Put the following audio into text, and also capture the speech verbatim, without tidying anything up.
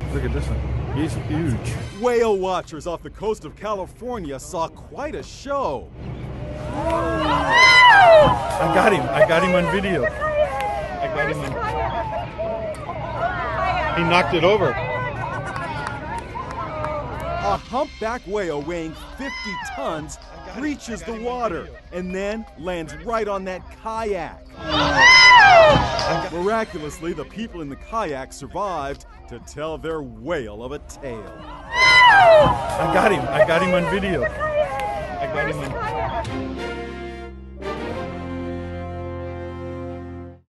Look at this one. He's huge. Whale watchers off the coast of California saw quite a show. I got him. I got him on video. I got him on. He knocked it over. A humpback whale weighing fifty tons breaches the water and then lands right on that kayak. Miraculously, the people in the kayak survived to tell their whale of a tale. I got him. I got him on video. I got him on.